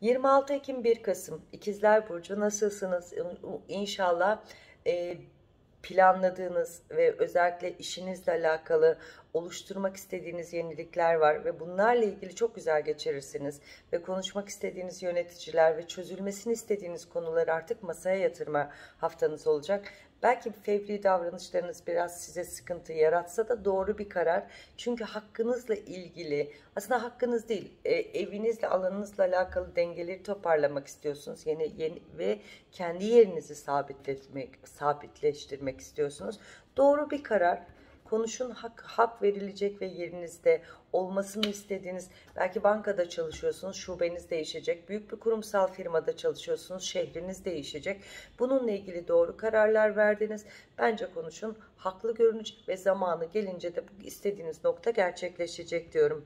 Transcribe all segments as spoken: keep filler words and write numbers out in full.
yirmi altı Ekim bir Kasım İkizler Burcu, nasılsınız? İnşallah e, planladığınız ve özellikle işinizle alakalı oluşturmak istediğiniz yenilikler var ve bunlarla ilgili çok güzel geçirirsiniz ve konuşmak istediğiniz yöneticiler ve çözülmesini istediğiniz konuları artık masaya yatırma haftanız olacak. Belki fevri davranışlarınız biraz size sıkıntı yaratsa da doğru bir karar. Çünkü hakkınızla ilgili, aslında hakkınız değil, e, evinizle, alanınızla alakalı dengeleri toparlamak istiyorsunuz. Yeni, yeni ve kendi yerinizi sabitleştirmek, sabitleştirmek istiyorsunuz. Doğru bir karar. Konuşun, hak, hak verilecek ve yerinizde olmasını istediğiniz, belki bankada çalışıyorsunuz, şubeniz değişecek, büyük bir kurumsal firmada çalışıyorsunuz, şehriniz değişecek. Bununla ilgili doğru kararlar verdiniz. Bence konuşun, haklı görünecek ve zamanı gelince de istediğiniz nokta gerçekleşecek diyorum.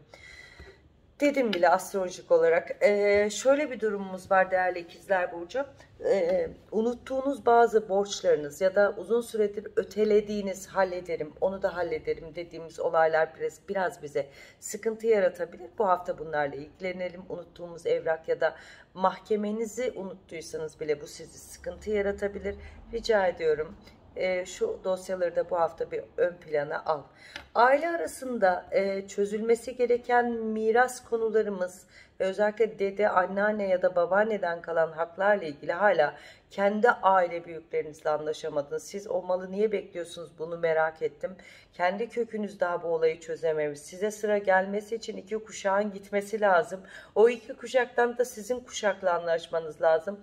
Dedim bile astrolojik olarak. Ee, şöyle bir durumumuz var değerli ikizler Burcu. Ee, unuttuğunuz bazı borçlarınız ya da uzun süredir ötelediğiniz, hallederim, onu da hallederim dediğimiz olaylar biraz, biraz bize sıkıntı yaratabilir. Bu hafta bunlarla ilgilenelim. Unuttuğumuz evrak ya da mahkemenizi unuttuysanız bile bu sizi sıkıntı yaratabilir. Rica ediyorum. E, şu dosyaları da bu hafta bir ön plana al. Aile arasında e, çözülmesi gereken miras konularımız ve özellikle dede, anneanne ya da babaanneden kalan haklarla ilgili hala kendi aile büyüklerinizle anlaşamadınız. Siz o malı niye bekliyorsunuz, bunu merak ettim. Kendi kökünüz daha bu olayı çözememiş. Size sıra gelmesi için iki kuşağın gitmesi lazım. O iki kuşaktan da sizin kuşakla anlaşmanız lazım.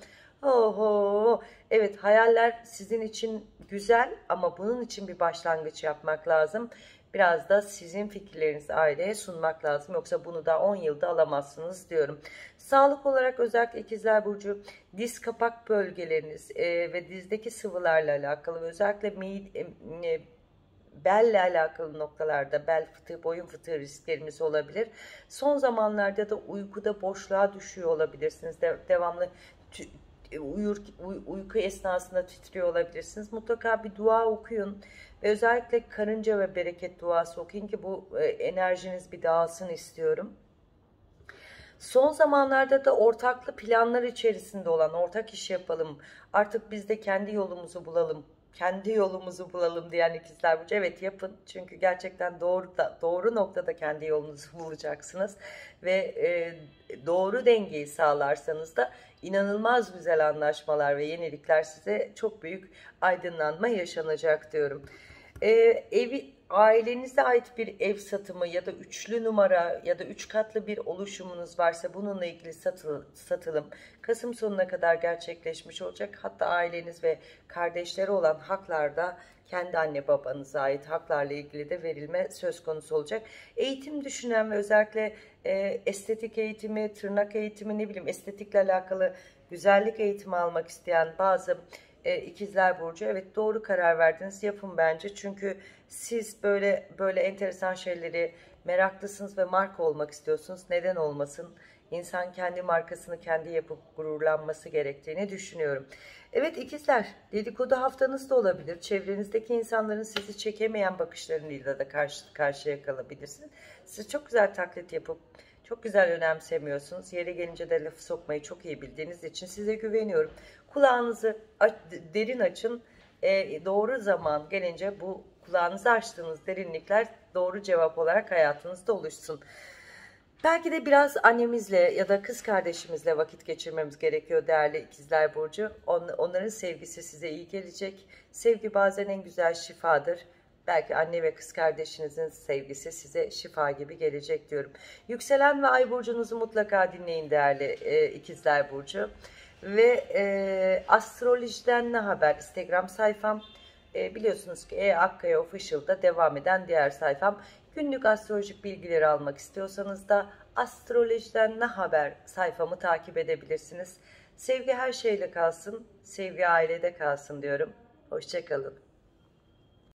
Oho, evet, hayaller sizin için güzel ama bunun için bir başlangıç yapmak lazım. Biraz da sizin fikirlerinizi aileye sunmak lazım. Yoksa bunu da on yılda alamazsınız diyorum. Sağlık olarak özellikle ikizler Burcu, diz kapak bölgeleriniz e, ve dizdeki sıvılarla alakalı ve özellikle mide, e, belle alakalı noktalarda bel fıtığı, boyun fıtığı risklerimiz olabilir. Son zamanlarda da uykuda boşluğa düşüyor olabilirsiniz. De, devamlı Uyur, uy, uyku esnasında titriyor olabilirsiniz. Mutlaka bir dua okuyun ve özellikle karınca ve bereket duası okuyun ki bu e, enerjiniz bir dağılsın istiyorum. Son zamanlarda da ortaklı planlar içerisinde olan, ortak iş yapalım, artık biz de kendi yolumuzu bulalım, kendi yolumuzu bulalım diyen ikizler Burcu, evet yapın. Çünkü gerçekten doğru da, doğru noktada kendi yolunuzu bulacaksınız ve e, doğru dengeyi sağlarsanız da inanılmaz güzel anlaşmalar ve yenilikler, size çok büyük aydınlanma yaşanacak diyorum. Ee, evi, ailenize ait bir ev satımı ya da üçlü numara ya da üç katlı bir oluşumunuz varsa bununla ilgili satıl, satılım Kasım sonuna kadar gerçekleşmiş olacak. Hatta aileniz ve kardeşleri olan haklarda kendi anne babanıza ait haklarla ilgili de verilme söz konusu olacak. Eğitim düşünen ve özellikle e, estetik eğitimi, tırnak eğitimi, ne bileyim estetikle alakalı güzellik eğitimi almak isteyen bazı e, ikizler Burcu, evet doğru karar verdiniz, yapın bence. Çünkü siz böyle böyle enteresan şeyleri meraklısınız ve marka olmak istiyorsunuz. Neden olmasın? İnsan kendi markasını kendi yapıp gururlanması gerektiğini düşünüyorum. Evet ikizler, dedikodu haftanız da olabilir. Çevrenizdeki insanların sizi çekemeyen bakışlarıyla da karşı karşıya kalabilirsiniz. Siz çok güzel taklit yapıp çok güzel önemsemiyorsunuz. Yeri gelince de lafı sokmayı çok iyi bildiğiniz için size güveniyorum. Kulağınızı derin açın. E, doğru zaman gelince bu kulağınızı açtığınız derinlikler doğru cevap olarak hayatınızda oluşsun. Belki de biraz annemizle ya da kız kardeşimizle vakit geçirmemiz gerekiyor değerli ikizler Burcu. On, onların sevgisi size iyi gelecek. Sevgi bazen en güzel şifadır. Belki anne ve kız kardeşinizin sevgisi size şifa gibi gelecek diyorum. Yükselen ve ay burcunuzu mutlaka dinleyin değerli e, ikizler Burcu. Ve e, astrolojiden ne haber Instagram sayfam. E, biliyorsunuz ki E Akkaya Official'da devam eden diğer sayfam. Günlük astrolojik bilgileri almak istiyorsanız da astrolojiden ne haber sayfamı takip edebilirsiniz. Sevgi her şeyle kalsın, sevgi ailede kalsın diyorum. Hoşça kalın.